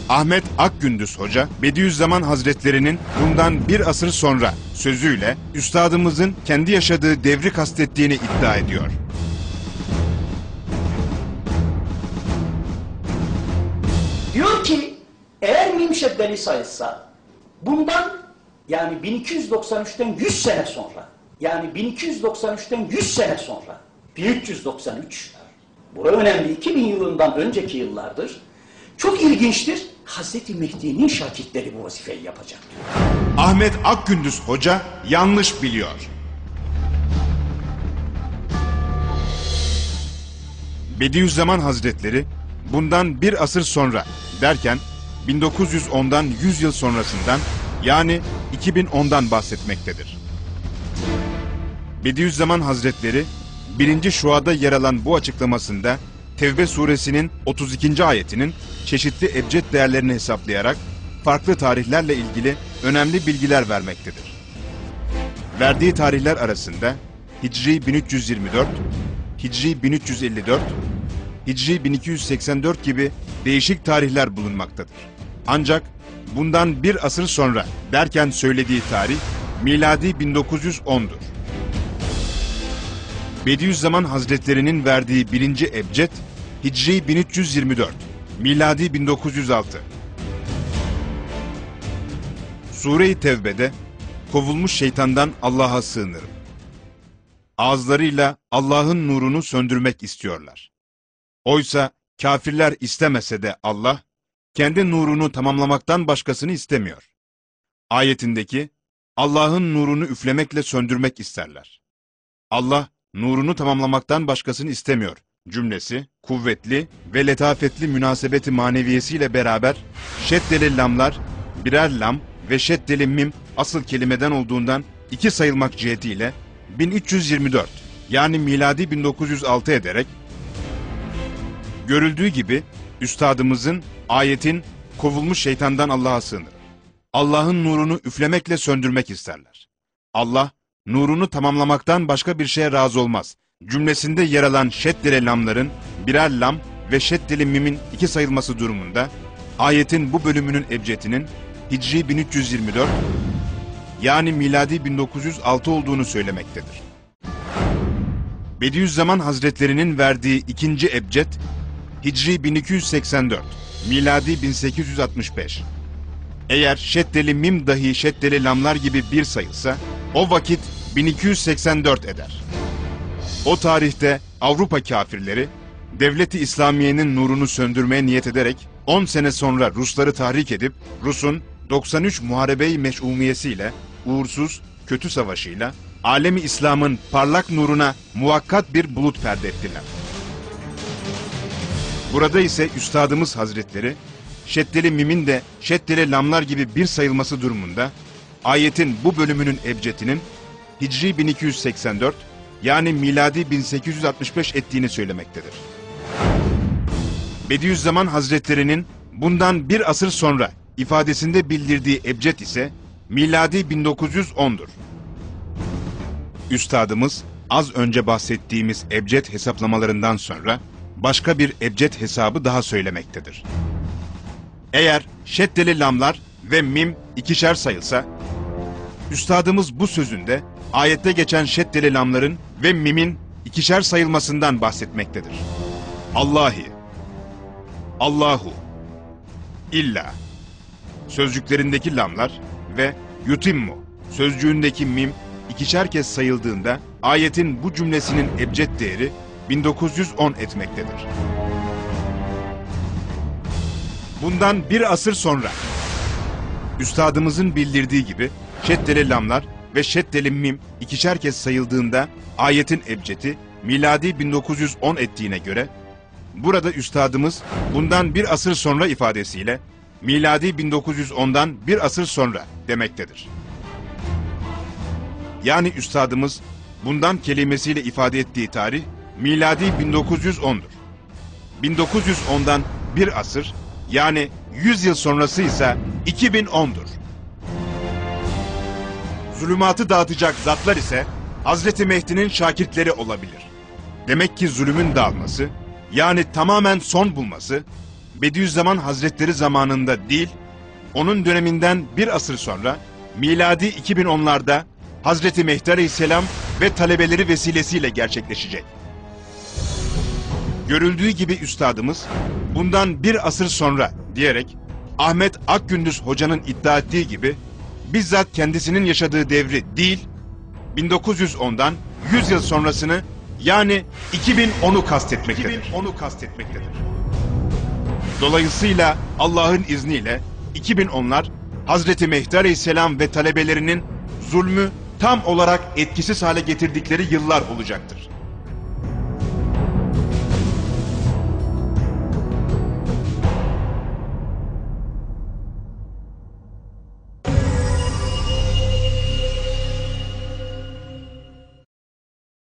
Ahmet Akgündüz Hoca, Bediüzzaman Hazretleri'nin bundan bir asır sonra sözüyle üstadımızın kendi yaşadığı devri kastettiğini iddia ediyor. Diyor ki eğer mim şeddeli sayılsa bundan yani 1293'ten 100 sene sonra, yani 1293'ten 100 sene sonra 1393, bu önemli, 2000 yılından önceki yıllardır, çok ilginçtir, Hazreti Mehdi'nin şakirtleri bu vazifeyi yapacak diyor. Ahmet Akgündüz Hoca yanlış biliyor. Bediüzzaman Hazretleri bundan bir asır sonra derken 1910'dan 100 yıl sonrasından, yani 2010'dan bahsetmektedir. Bediüzzaman Hazretleri 1. Şua'da yer alan bu açıklamasında Tevbe suresinin 32. ayetinin çeşitli ebced değerlerini hesaplayarak farklı tarihlerle ilgili önemli bilgiler vermektedir. Verdiği tarihler arasında Hicri 1324, Hicri 1354, Hicri 1284 gibi değişik tarihler bulunmaktadır. Ancak bundan bir asır sonra derken söylediği tarih miladi 1910'dur. Bediüzzaman Hazretleri'nin verdiği 1. ebced Hicri 1324, miladi 1906. Sure-i Tevbe'de kovulmuş şeytandan Allah'a sığınırım. Ağızlarıyla Allah'ın nurunu söndürmek istiyorlar. Oysa kafirler istemese de Allah, kendi nurunu tamamlamaktan başkasını istemiyor. Ayetindeki Allah'ın nurunu üflemekle söndürmek isterler. Allah, nurunu tamamlamaktan başkasını istemiyor cümlesi, kuvvetli ve letafetli münasebeti maneviyesiyle beraber şeddeli lamlar, birer lam ve şeddeli mim asıl kelimeden olduğundan iki sayılmak cihetiyle 1324 yani miladi 1906 ederek, görüldüğü gibi üstadımızın ayetin kovulmuş şeytandan Allah'a sığınır, Allah'ın nurunu üflemekle söndürmek isterler. Allah, nurunu tamamlamaktan başka bir şeye razı olmaz cümlesinde yer alan şeddeli lamların birer lam ve şeddeli mimin iki sayılması durumunda ayetin bu bölümünün ebcedinin Hicri 1324 yani miladi 1906 olduğunu söylemektedir. Bediüzzaman Hazretlerinin verdiği 2. ebced Hicri 1284 miladi 1865. Eğer şeddeli mim dahi şeddeli lamlar gibi bir sayılsa o vakit 1284 eder. O tarihte Avrupa kafirleri Devlet-i İslamiye'nin nurunu söndürmeye niyet ederek 10 sene sonra Rusları tahrik edip Rus'un 93 Muharebe-i Meş'umiyesiyle, uğursuz, kötü savaşıyla alemi İslam'ın parlak nuruna muvakkat bir bulut perde ettiler. Burada ise Üstadımız Hazretleri, şeddeli mimin de şeddeli lamlar gibi bir sayılması durumunda, ayetin bu bölümünün ebcedinin Hicri 1284 yani miladi 1865 ettiğini söylemektedir. Bediüzzaman Hazretleri'nin bundan bir asır sonra ifadesinde bildirdiği ebced ise miladi 1910'dur. Üstadımız az önce bahsettiğimiz ebced hesaplamalarından sonra başka bir ebced hesabı daha söylemektedir. Eğer şeddeli lamlar ve mim ikişer sayılsa, Üstadımız bu sözünde ayette geçen şeddeli lamların ve mimin ikişer sayılmasından bahsetmektedir. Allahi, Allahu, İlla sözcüklerindeki lamlar ve yutimmu sözcüğündeki mim ikişer kez sayıldığında ayetin bu cümlesinin ebced değeri 1910 etmektedir. Bundan bir asır sonra Üstadımızın bildirdiği gibi şeddeli lamlar ve şeddeli mim ikişer kez sayıldığında ayetin ebcedi miladi 1910 ettiğine göre burada Üstadımız bundan bir asır sonra ifadesiyle miladi 1910'dan bir asır sonra demektedir. Yani Üstadımız bundan kelimesiyle ifade ettiği tarih miladi 1910'dur. 1910'dan bir asır yani 100 yıl sonrası ise 2010'dur. Zulümatı dağıtacak zatlar ise Hazreti Mehdi'nin şakirtleri olabilir. Demek ki zulümün dağılması, yani tamamen son bulması, Bediüzzaman Hazretleri zamanında değil, onun döneminden bir asır sonra, miladi 2010'larda Hazreti Mehdi Aleyhisselam ve talebeleri vesilesiyle gerçekleşecek. Görüldüğü gibi üstadımız, bundan bir asır sonra diyerek, Ahmet Akgündüz Hoca'nın iddia ettiği gibi, bizzat kendisinin yaşadığı devri değil, 1910'dan 100 yıl sonrasını, yani 2010'u kastetmektedir. Dolayısıyla Allah'ın izniyle 2010'lar Hazreti Mehdi Aleyhisselam ve talebelerinin zulmü tam olarak etkisiz hale getirdikleri yıllar olacaktır.